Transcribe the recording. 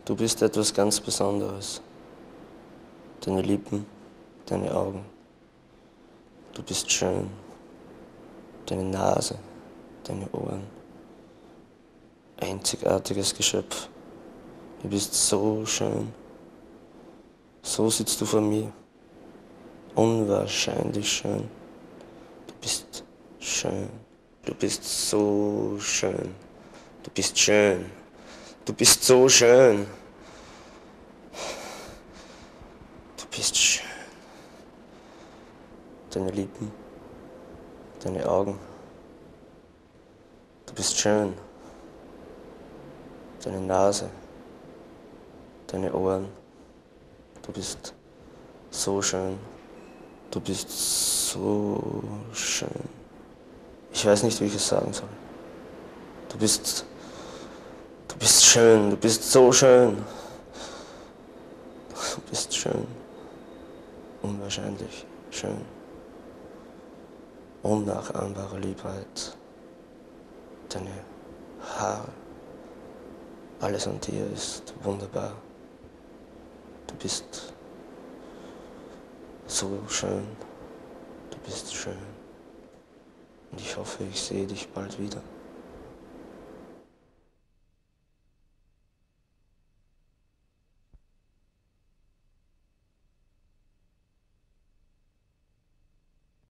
Du bist etwas ganz Besonderes. Deine Lippen, deine Augen. Du bist schön. Deine Nase, deine Ohren. Einzigartiges Geschöpf. Du bist so schön. So sitzt du vor mir. Unwahrscheinlich schön. Du bist schön. Du bist so schön. Du bist schön. Du bist so schön. Du bist schön. Deine Lippen, deine Augen. Du bist schön. Deine Nase, deine Ohren. Du bist so schön. Du bist so schön. Ich weiß nicht, wie ich es sagen soll. Du bist schön. Du bist so schön. Du bist schön. Unwahrscheinlich schön. Unnachahmbare Liebheit. Deine Haare. Alles an dir ist wunderbar. Du bist so schön. Du bist schön. Und ich hoffe, ich sehe dich bald wieder.